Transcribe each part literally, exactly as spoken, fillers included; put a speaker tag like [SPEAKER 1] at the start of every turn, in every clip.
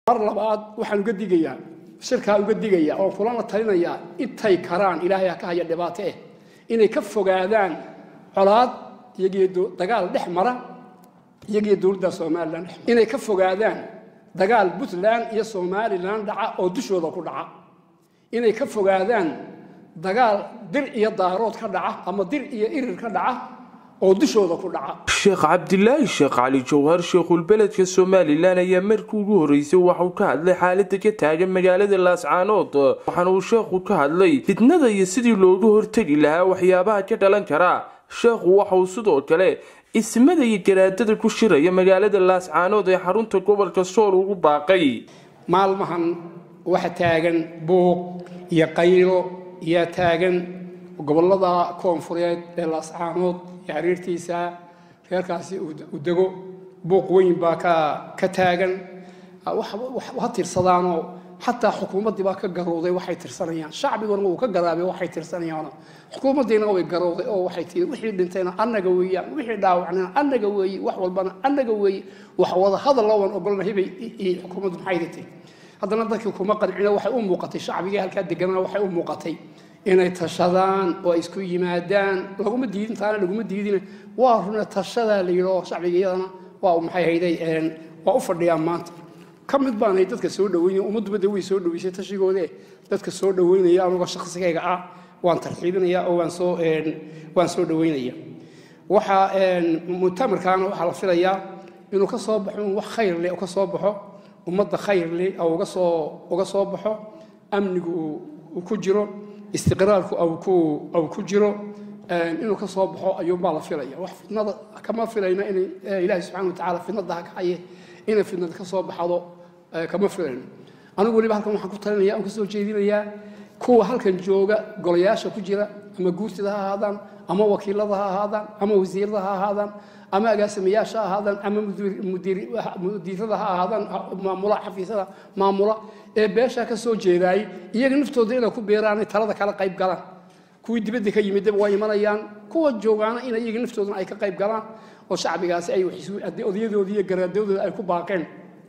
[SPEAKER 1] mar labaad waxaan uga digayaa shirka uga digayaa oo kulana talinaya intay karaan ilaahay ka haya dhibaato ah inay ka fogaadaan colaad iyagiido dagaal dhex mara iyagii dawladda Soomaaliland inay ka fogaadaan dagaal Puntland iyo Soomaaliland dhaca oo dushooda ku dhaca inay ka fogaadaan dagaal dir iyo daarood ka dhaca ama dir iyo irir ka dhaca oo dushooda ku dhaca
[SPEAKER 2] Sheekh Cabdilaahi Sheekh Cali Jawhar Sheekhul Beledka Soomaaliland ayaa markii ugu horeysay waxa uu ka hadlay xaaladda ka taagan magaalada Laascaanood waxaana uu sheekhu ka hadlay fitnada iyo sidii looga hortagi lahaa waxyaabaha ka dhalan kara sheekhu waxa uu sidoo kale ismada iyo garaadada ku shiraya magaalada Laascaanood ee xarunta gobolka Sool ugu baaqay
[SPEAKER 1] maalmahan waxa taagan buuq iyo qaylo iyo taagan gobolada koonfureed ee Laascaanood xiriirtiisa reerkaasi u dago buuq weyn baa ka ka taagan wax wax tirsadaano hatta xukuumadii baa ka garowday waxay tirsanayaan shacbiguna uu ka garaabay waxay tirsanayaan xukuumaddiina way garowday oo waxay tii wixii dhintayna annaga weeyaan wixii dhaawacnaa annaga weey wax walbana annaga weey wax wada hadal loo wan ogolna hibay xukuumaddu maxay dhintay haddana dadkii kuma qancina waxay u muuqatay shacbiga halka deganaa waxay u muuqatay inay tashadaan oo isku yimaadaan laguma diidin taana laguma diidin waa runa tashada la yiro shacbigiyadana waa maxay hayday een waa u fadhiyaan maanta kamid baanay dadka soo dhaweeyay ummaddu bada way soo dhaweysay tashigoode dadka soo dhaweynaya aniga shakhsigayga ah waan tarxiibinaya oo waan soo een waan soo dhaweynaya waxa een mutamarkaana waxa la filayaa inuu ka soo baxo wax khayr leh oo ka soo baxo ummadda khayr leh oo uga soo uga soo baxo amnigu uu ku jiro استقرارك أو كو أو كجرو إنه كصبح أيوم بالله فيليا واحد نظر كما فيلينا إن إله سبحانه وتعالى في نظرك حيه إن في نظر كصبح هذا كما فيلينا أنا أقول لبعضكم حكوا ترى أو كسر جديد يا كو هالكن جوجا قلياش كجرا أما جوست ده هذا أما وكيل ده هذا أما وزير ده هذا أما قاسم ياشا هذا أما مدير مدير مدير ده هذا ما ملا حفيظ هذا ما ملا beesha ka soo jeeday iyaga naftooda inay ku beeraan talada kala qayb galaan kuwii dibadda ka yimid way imanayaan kuwa joogaana in iyaga naftooda ay ka qayb galaan oo shacbigaasi ay wax odayadoodii iyo garaadooda ay ku baaqeen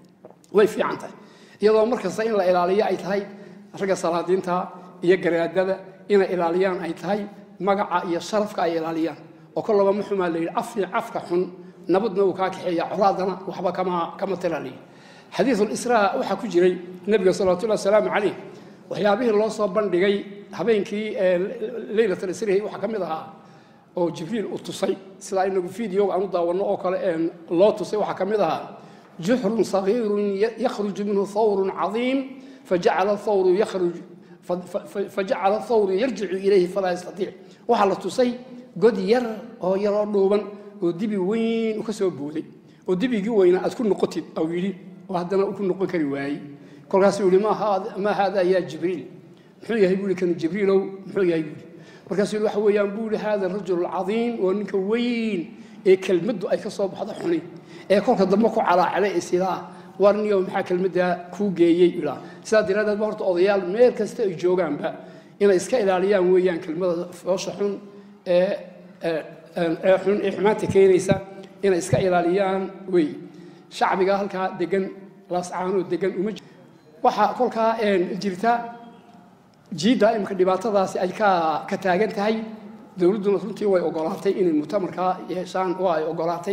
[SPEAKER 1] way fiican tahay iyadoo markasta in la ilaaliyo ay tahay raga salaadiinta iyo garaadada in ilaaliyaan ay tahay magaca iyo sharafka ay ilaaliyaan oo kallaba muxuma leeyahay afki afka xun nabadna uu ka kaxeeya colaadana waxba kama kama talaliyo حديث الإسراء وحكوا جري النبي صلى الله عليه وسلم عليه وحيابه الله صلى الله عليه هبينك ليلة الإسراء وحكم لها أو جبريل التصي سلا إنه فيديو عن ضوء وقال إن الله تصي وحكم لها جحر صغير يخرج منه ثور عظيم فجعل الثور يخرج فجعل الثور يرجع إليه فلا يستطيع وحلا تصي قد ير أو يرى نوبا ودبي وين وكسب بودي ودبي جوين أتكون نقطة أو يري وهذا أكون نقول كريواي كل رأس يقول ما هذا ما هذا يا جبريل محيي يقول كان جبريل أو محيي يقول وركاس يقول هو يقول هذا الرجل العظيم وإنك وين إيه كلمة أي كصوب هذا حني إيه كل كضمك على على إسراء ورني يوم حكى المدة كوجي يلا سادر هذا برضه أضيال مركز تجوجان بقى إن إسكال عليهم ويان كلمة فصحون إيه إيه حن إحمات كينيسة إن إسكال عليهم وي شعبي قال كا دجن Laascaanood degan uma waxa kolka een jirta jiida imka dhibaatadaasi ay ka ka taagan tahay dawladdu runtii way ogolaatay in mutamarka yeeshaan oo ay ogolaatay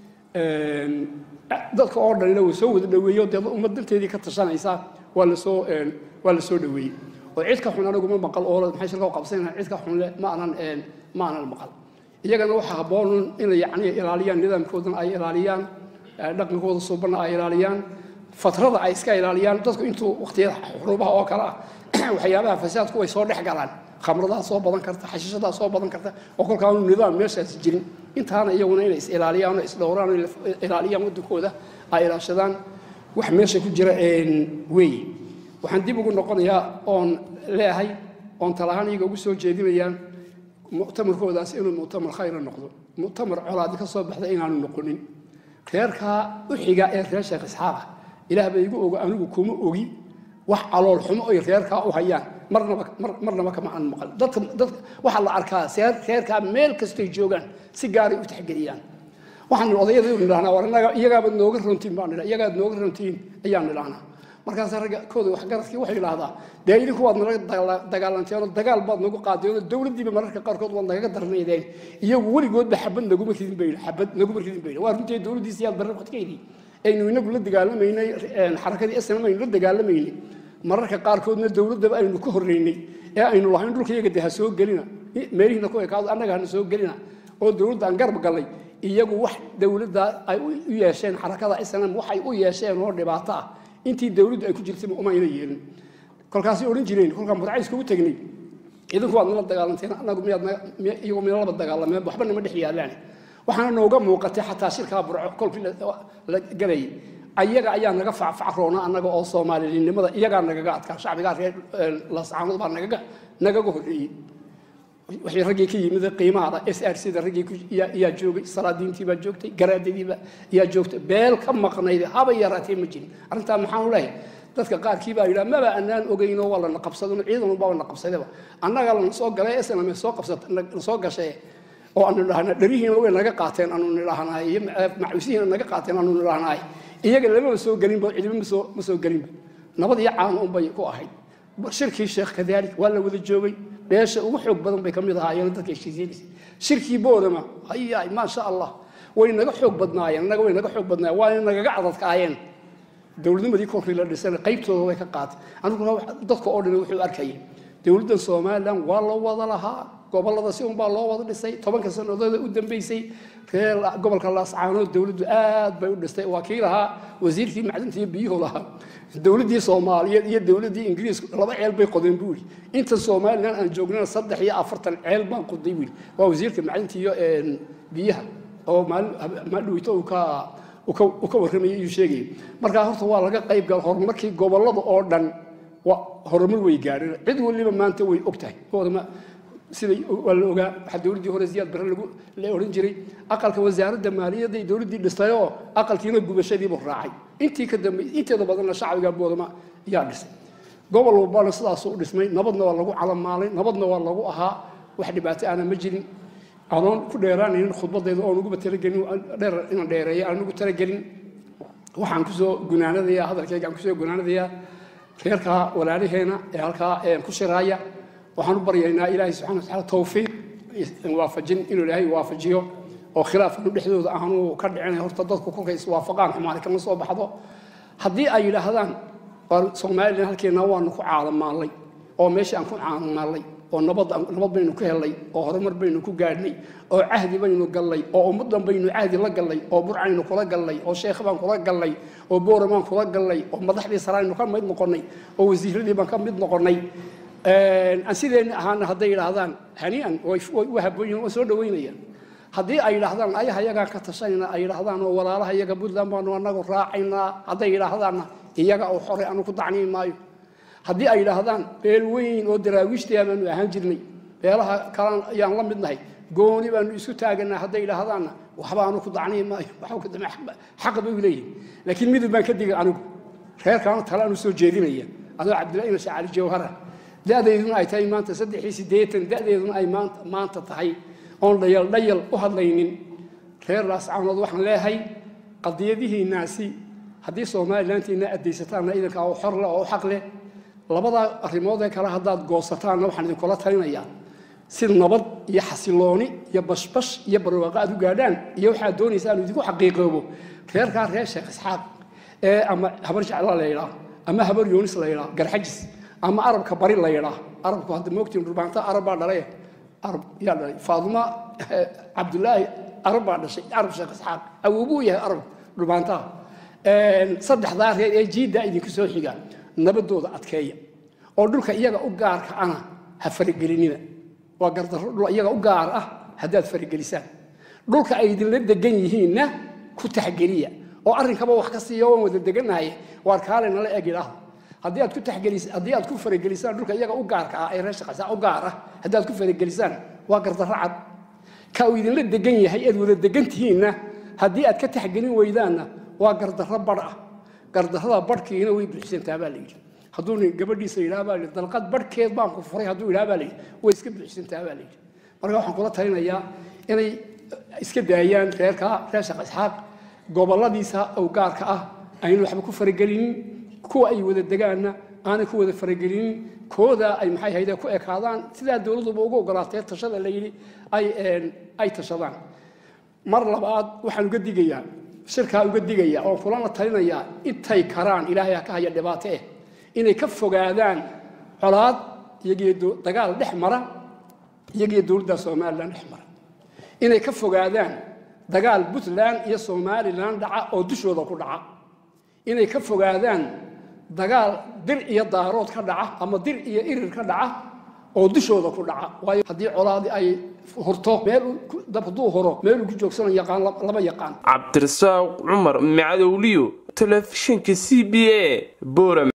[SPEAKER 1] een dadka oo dhan la soo wada dhaweeyo dad ummadanteedii ka tashanaysa waa la soo een waa la soo dhaweeyay oo cid ka xun anagu ma maqal oo maxay shirka u qabsanayaan cid ka xun le ma aanan een ma aanan maqal iyagana waxa haboon in yacni ilaaliyaan nidaamkooda ay ilaaliyaan dhaqankooda suuban ay ilaaliyaan فترة عايز كاي لاليان تذكر أنتوا وقت حروبها أو كلا وحيابها فساد كوي صور لحقلان خمر ذا صوب بدن كرت حشيش ذا صوب بدن كرت وكل كانوا النظام ماشي سجين أنت هنا يومين إس إلاليان إس دوران إلاليان ودكوا ده هاي راشدان وحماشي كجرا إن وي وحندي بقول نقول يا أون لا هاي أون تلاهني يجوا سووا جديد ويان مؤتمر كودا سئلوا المؤتمر خير النقد مؤتمر على ذيك الصوب بحث إن عن النقلين خيرك وحجة إيه شيخ إسحاق إله بيجو أنا بكم أوجي وح على الحمى يخيرك أو هيان مرنا مر مرنا ما كمان عن مقال ضد ضد وح على عركها سير خيرك ميل كستيجوجان سيجاري وتحجريان وحن الوضعية ذي لنا ورنا يجاب النوجر رنتين بعنا يجاب النوجر رنتين أيام لنا markaas rag kooda wax garadkii waxay yiraahdaan dee idinku waad naga dagaalanteen dagaal baad nagu qaadeen dawladdiiba mararka qaarkood waad naga darneedeen iyagu waligood ba xabad nagu markii bay xabad nagu markii bay waa runtii dawladdiisa yaad barbar qadkeedii aynu inagu la dagaalameynay xarakadii isna aynu la dagaalameynay mararka qaarkoodna dawladda aynu ku horeynay ee aynu lahayn dhulka iyaga deha soo galina meelihina ku ekaado annaga aan soo galina oo dawladda aan garab galay iyagu wax dawladda ay u yeesheen xarakada isna waxay u yeesheen oo dhibaato ah intii dawladdu ay ku jirtay uma ina yeelin kolkaasi oran jireen kolka muraacis ku tagnay idinku waad nala dagaalanteen annagu miyaad iyagu meel laba dagaalameen waxba nama dhex yaalaan waxaana nooga muuqatay xataa shirka burco kolkii la galay ayaga ayaa naga faafacroona annaga oo Soomaaliyeednimada iyaga naga adkaa shacbiga reer Laascaanood baa naga naga horeeyay wixii ragii ka yimid qiimaha S R C da ragii yaa joogay salaadiintii baa joogtay garaadadii baa yaa joogtay beel ka maqnayd haba yaraatay ma jirin arinta maxaan u leeyahay dadka qaarkii baa yiraahdaa maba annaan ogeyno wala na qabsado ciidan baa na qabsadaba annaga la soo galay S N M soo qabsatay soo gashay oo aanu dhahna dharihiina way naga qaateen aanu nilaahanay macwiisiina naga qaateen aanu nilaahanay iyaga lama soo galin ba cidina ma soo ma soo galin nabad iyo caan oo bay ku ahayd shirkii sheekh kadalik wala wada joogay beesha ugu xoog badan bay kamid ahaayeen dadka heshiisiinaysa shirkii boorama ayay ma sha Allah way naga xoog badnaayeen naga way naga xoog badnaayeen waa naga cadadkaayeen dawladnimadii koonfur la dhisay qaybtooda way ka qaatay anigu dadka oo dhan wuxuu arkayay dawladda Soomaaliland waa la wada lahaa gobolada si un baa loo wada dhisay tobanka sanadood u dambeysay reer gobolka Laascaanood dawladdu aad bay u dhistay wakiilaha wasiirkii macdanta iyo biyuhu lahaa dawladdii Soomaaliyeed iyo dawladdii Ingiriiska laba ceel bay qodeen buuri inta Soomaaliland aan joognaa saddex iyo afartan ceel baan qoday buuri waa wasiirka macdanta iyo biyaha oo ma dhuuto uu ka uu ka warramay iyo sheegay marka horta waa laga qayb gal horumarkii gobolada oo dhan waa horumar way gaareen cid waliba maanta way ogtahay goorma sidii wala ogaa waxa dawladii hore Ziyaad Barre lagu la oran jiray aqalka wasaaradda maaliyadda ee dawladii dhistay oo aqalkiina gubashadii buu raacay intii ka dambe inteeda badan shacbiga boodama yaa dhisay gobol walba sidaas u dhismay nabadna waa lagu calamaalay nabadna waa lagu ahaa wax dhibaato aan ma jirin adoon ku dheeraanayn khudbadeeda oo ugu batalagelin dheer inaan dheereeyo aan ugu talagelin waxaan ku soo gunaanadayaa hadalkayga aan ku soo gunaanadayaa reerka walaalaheena ee halka ee ku shiraaya waxaan u baryaynaa Ilaahay subhanahu wa ta'ala tawfiiq waafajin inuu Ilaahay waafajiyo oo khilaaf dhexdooda aanu ka dhicin horta dadku ku kays waafaqaan xumaan kama soo baxdo hadii ay yiraahdaan Soomaaliland halkeena waanu ku caalamaalay oo meesha aan ku caalamaalay oo nabad nabad baynu ku helay oo horumar baynu ku gaadhnay oo ahdi baynu galay oo ummadan baynu ahdi la galay oo burcaynu kula galay oo sheekh baan kula galay oo booramaan kula galay oo madaxdii saraynu ka mid noqonay oo wasiiradii baan ka mid noqonay aan sideen ahaana haday yiraahdaan haniyan way wahabooyin oo soo dhaweynayaan hadii ay yiraahdaan ayaha iyaga ka tashanayna ay yiraahdaan oo walaalaha iyaga Puntland baan anagu raacayna haday yiraahdaan iyaga oo xore aanu ku dacnii maayo hadii ay yiraahdaan beel weyn oo daraawiishtii aanu ahaan jirnay beelaha kala ayaan la midnahay gooni baan isu taaganaa haday yiraahdaan waxba aanu ku dacnii maayo waxa ku dhamay xaq bay leeyihiin laakiin mid baan ka digay anigu reerkaan tala aanu soo jeedinaya adoo Cabdullaahi ibn Shaali Jawhara da'deeduna ay tahay maanta saddex iyo siddeetan da'deeduna ay maanta maanta tahay oo dhayal dhayal u hadlaynin reer Laascaanood waxaan leeyahay qadiyadihiinaasi haddii Soomaaliland ina adeysataana idanka oo xor la oo xaq leh labada arrimood ee kala hadaad goosataan waxaan idin kula talinayaa si nabad iyo xasilooni iyo bashbash iyo barwaaqo aad u gaadhaan iyo waxa doonaysaan idinku xaqiiqoobo reerka reer Sheekh Isxaaq ee ama habar jecla leeyahay ama habar Yoonis leeyahay garxajis ama arabka bari la yiraahdo arabku hadda moogtiin durbaanta arab baa dhalay arab yaa dhalay Faaduma Cabdullaahi arab baa dhashay arab Sheekh Isxaaq awoobu yahay arab durbaanta een saddexda reer ee jiida idinku soo xiga nabadooda adkeeya oo dhulka iyaga u gaarka ana ha farigelinina waa gardaro dhul iyaga u gaar ah hadaad farigelisaan dhulka ay idin la degan yihiinna ku taxgeliya oo arrinkaba wax ka siiyo oo wada deganahay waar kaalena la eegiraah haddii aad ku taxgelis haddii aad ku farigelisaan dhulka iyaga u gaarka ah ay reer shaqaysa u gaar ah haddii aad ku farigelisaan waa gardaro cad ka uu idin la degan yahay aad wada degantihiinna haddii aad ka taxgelin weydaanna waa gardaro bar ah gardarada barkiina way bixintaa baa leeyahay hadduu gabadhiisa yiraahdo dalqad barkeed baan ku furay hadduu yiraahdo leeyahay way iska bixintaa baa leeyahay marka waxaan kula talinayaa inay iska daayaan reerka reer Sheekh Isxaaq goboladiisa oo gaarka ah aynu waxba ku farigelin kuwa ay wada degaana aanay ku wada faragelin kooda ay maxay hayda ku ekaadaan sida dawladuba ugu ogolaatay tashada la yiri ay ay tashadaan mar labaad waxaan uga digayaa shirka uga digayaa oo kulana talinaya intay karaan ilaahay ka haya dhibaato ah inay ka fogaadaan colaad iyagiido dagaal dhex mara iyagiido dawladda Soomaaliland dhex mara inay ka fogaadaan dagaal Puntland iyo Somaliland dhaca oo dushooda ku dhaca inay ka fogaadaan dagaal dir iyo daarood ka dhaca ama dir iyo irir ka dhaca oo dushooda ku dhaca waayo hadii colaadi ay horto meel dabdu horo meel ku joogsan yaqaan laba yaqaan
[SPEAKER 2] Cabdirasaaq Cumar Macadowliyo telefishinka C B A Boram